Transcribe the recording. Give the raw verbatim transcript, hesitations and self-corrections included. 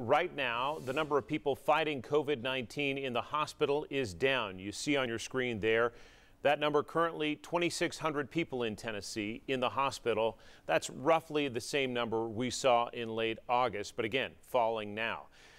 right now, the number of people fighting COVID nineteen in the hospital is down. You see on your screen there, that number currently twenty-six hundred people in Tennessee in the hospital. That's roughly the same number we saw in late August, but again, falling now.